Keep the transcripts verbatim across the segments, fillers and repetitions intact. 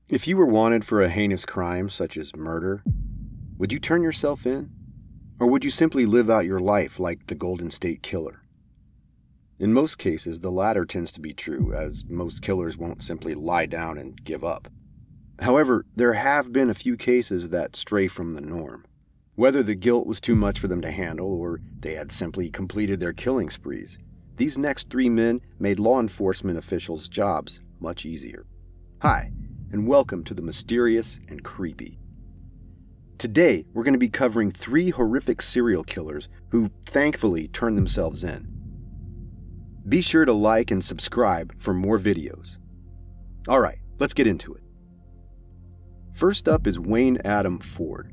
If you were wanted for a heinous crime such as murder, would you turn yourself in? Or would you simply live out your life like the Golden State Killer? In most cases, the latter tends to be true, as most killers won't simply lie down and give up. However, there have been a few cases that stray from the norm. Whether the guilt was too much for them to handle or they had simply completed their killing sprees, these next three men made law enforcement officials' jobs much easier. Hi, and welcome to the mysterious and creepy. Today, we're going to be covering three horrific serial killers who thankfully turned themselves in. Be sure to like and subscribe for more videos. Alright, let's get into it. First up is Wayne Adam Ford.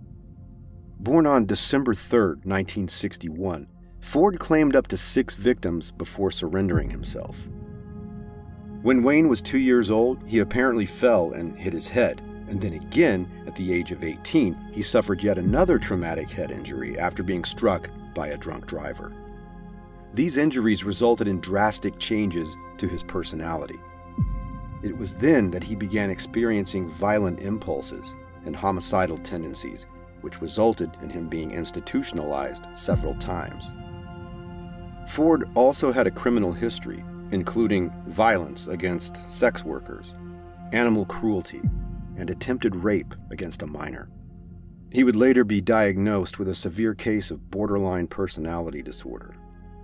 Born on December third, nineteen sixty-one, Ford claimed up to six victims before surrendering himself. When Wayne was two years old, he apparently fell and hit his head, and then again, at the age of eighteen, he suffered yet another traumatic head injury after being struck by a drunk driver. These injuries resulted in drastic changes to his personality. It was then that he began experiencing violent impulses and homicidal tendencies, which resulted in him being institutionalized several times. Ford also had a criminal history, including violence against sex workers, animal cruelty, and attempted rape against a minor. He would later be diagnosed with a severe case of borderline personality disorder.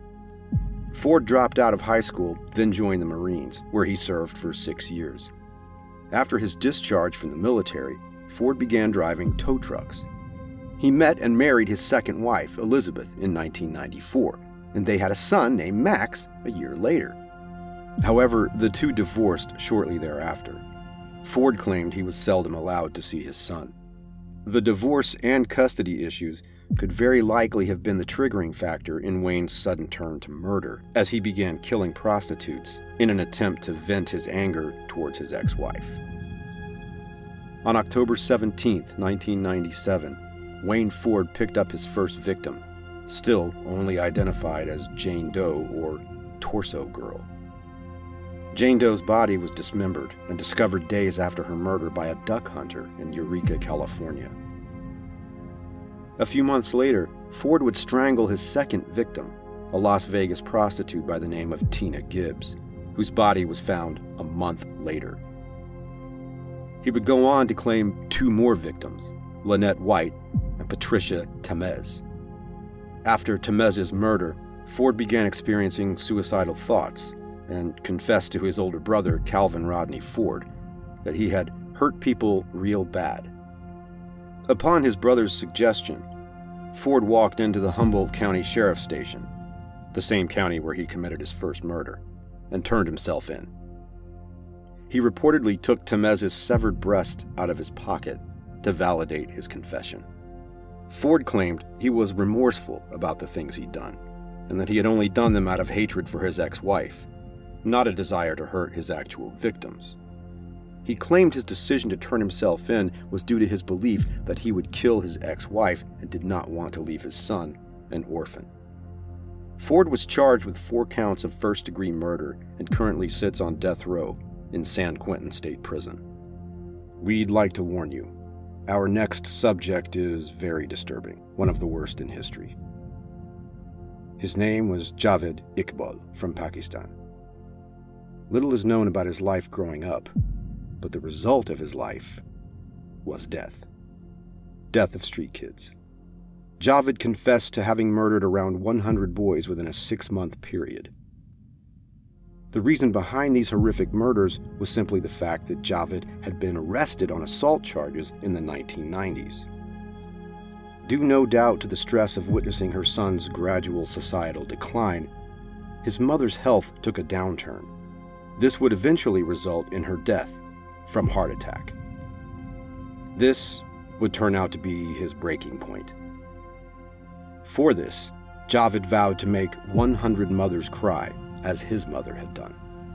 Ford dropped out of high school, then joined the Marines, where he served for six years. After his discharge from the military, Ford began driving tow trucks. He met and married his second wife, Elizabeth, in nineteen ninety-four, and they had a son named Max a year later. However, the two divorced shortly thereafter. Ford claimed he was seldom allowed to see his son. The divorce and custody issues could very likely have been the triggering factor in Wayne's sudden turn to murder, as he began killing prostitutes in an attempt to vent his anger towards his ex-wife. On October seventeenth, nineteen ninety-seven, Wayne Ford picked up his first victim, still only identified as Jane Doe or Torso Girl. Jane Doe's body was dismembered and discovered days after her murder by a duck hunter in Eureka, California. A few months later, Ford would strangle his second victim, a Las Vegas prostitute by the name of Tina Gibbs, whose body was found a month later. He would go on to claim two more victims, Lynette White and Patricia Tamez. After Tamez's murder, Ford began experiencing suicidal thoughts and confessed to his older brother, Calvin Rodney Ford, that he had hurt people real bad. Upon his brother's suggestion, Ford walked into the Humboldt County Sheriff's Station, the same county where he committed his first murder, and turned himself in. He reportedly took Tamez's severed breast out of his pocket to validate his confession. Ford claimed he was remorseful about the things he'd done, and that he had only done them out of hatred for his ex-wife, not a desire to hurt his actual victims. He claimed his decision to turn himself in was due to his belief that he would kill his ex-wife and did not want to leave his son an orphan. Ford was charged with four counts of first-degree murder and currently sits on death row in San Quentin State Prison. We'd like to warn you, our next subject is very disturbing, one of the worst in history. His name was Javed Iqbal from Pakistan. Little is known about his life growing up, but the result of his life was death. Death of street kids. Javed confessed to having murdered around one hundred boys within a six-month period. The reason behind these horrific murders was simply the fact that Javed had been arrested on assault charges in the nineteen nineties. Due no doubt to the stress of witnessing her son's gradual societal decline, his mother's health took a downturn. This would eventually result in her death from heart attack. This would turn out to be his breaking point. For this, Javed vowed to make one hundred mothers cry, as his mother had done.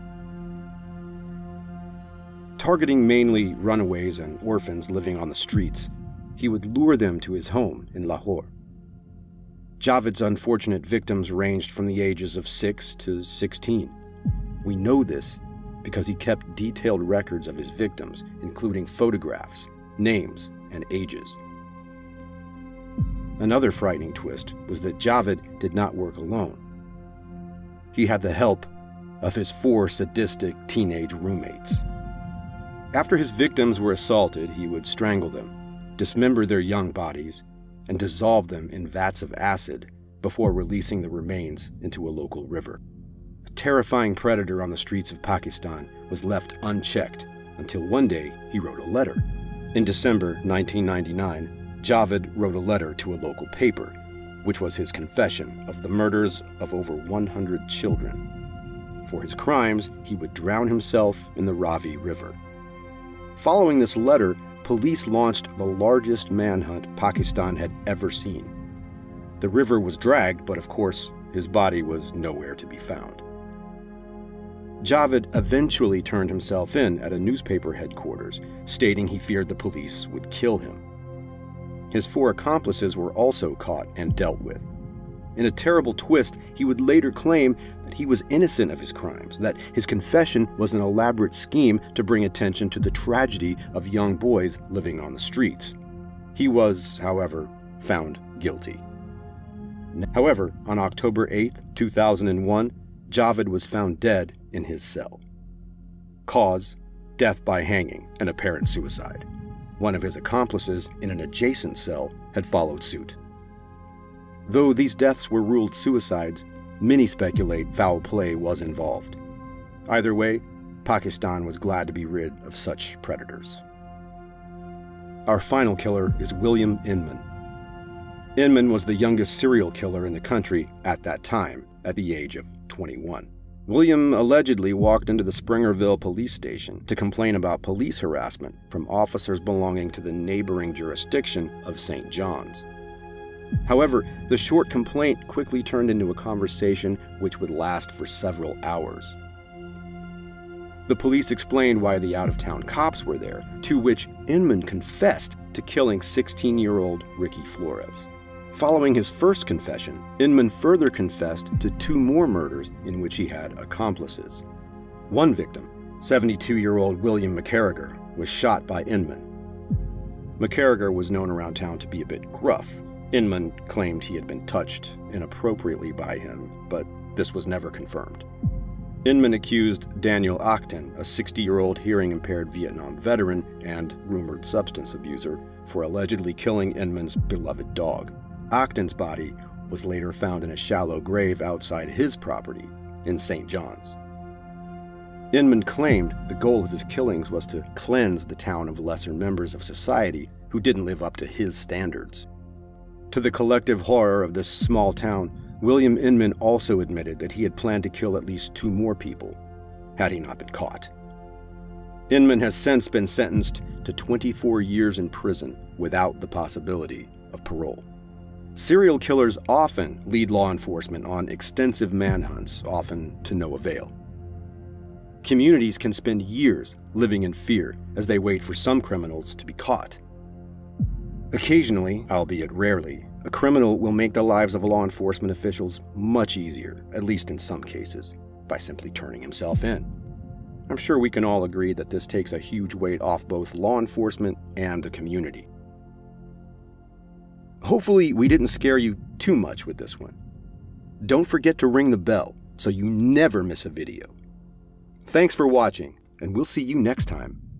Targeting mainly runaways and orphans living on the streets, he would lure them to his home in Lahore. Javed's unfortunate victims ranged from the ages of six to sixteen. We know this because he kept detailed records of his victims, including photographs, names, and ages. Another frightening twist was that Javed did not work alone. He had the help of his four sadistic teenage roommates. After his victims were assaulted, he would strangle them, dismember their young bodies, and dissolve them in vats of acid before releasing the remains into a local river. A terrifying predator on the streets of Pakistan was left unchecked until one day he wrote a letter. In December nineteen ninety-nine, Javed wrote a letter to a local paper, which was his confession of the murders of over one hundred children. For his crimes, he would drown himself in the Ravi River. Following this letter, police launched the largest manhunt Pakistan had ever seen. The river was dragged, but of course, his body was nowhere to be found. Javed eventually turned himself in at a newspaper headquarters, stating he feared the police would kill him. His four accomplices were also caught and dealt with. In a terrible twist, he would later claim that he was innocent of his crimes, that his confession was an elaborate scheme to bring attention to the tragedy of young boys living on the streets. He was, however, found guilty. However, on October eighth, two thousand one, Javed was found dead in his cell. Cause: death by hanging, an apparent suicide. One of his accomplices in an adjacent cell had followed suit. Though these deaths were ruled suicides, many speculate foul play was involved. Either way, Pakistan was glad to be rid of such predators. Our final killer is William Inmon. Inmon was the youngest serial killer in the country at that time, at the age of twenty-one. William allegedly walked into the Springerville police station to complain about police harassment from officers belonging to the neighboring jurisdiction of Saint John's. However, the short complaint quickly turned into a conversation which would last for several hours. The police explained why the out-of-town cops were there, to which Inmon confessed to killing sixteen-year-old Ricky Flores. Following his first confession, Inmon further confessed to two more murders in which he had accomplices. One victim, seventy-two-year-old William McCarriger, was shot by Inmon. McCarriger was known around town to be a bit gruff. Inmon claimed he had been touched inappropriately by him, but this was never confirmed. Inmon accused Daniel Acton, a sixty-year-old hearing-impaired Vietnam veteran and rumored substance abuser, for allegedly killing Inmon's beloved dog. Acton's body was later found in a shallow grave outside his property in Saint John's. Inmon claimed the goal of his killings was to cleanse the town of lesser members of society who didn't live up to his standards. To the collective horror of this small town, William Inmon also admitted that he had planned to kill at least two more people, had he not been caught. Inmon has since been sentenced to twenty-four years in prison without the possibility of parole. Serial killers often lead law enforcement on extensive manhunts, often to no avail. Communities can spend years living in fear as they wait for some criminals to be caught. Occasionally, albeit rarely, a criminal will make the lives of law enforcement officials much easier, at least in some cases, by simply turning himself in. I'm sure we can all agree that this takes a huge weight off both law enforcement and the community. Hopefully, we didn't scare you too much with this one. Don't forget to ring the bell so you never miss a video. Thanks for watching, and we'll see you next time.